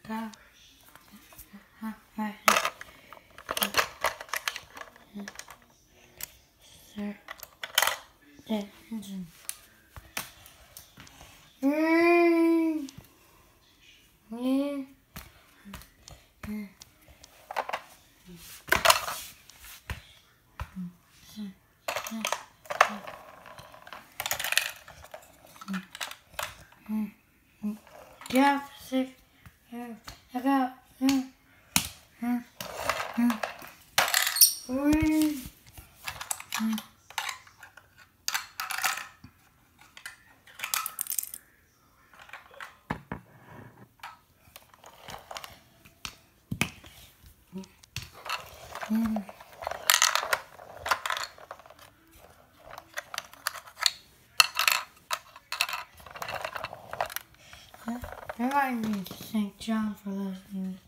Go. Right. Sir. Yeah, six. I got. I might need to thank John for listening.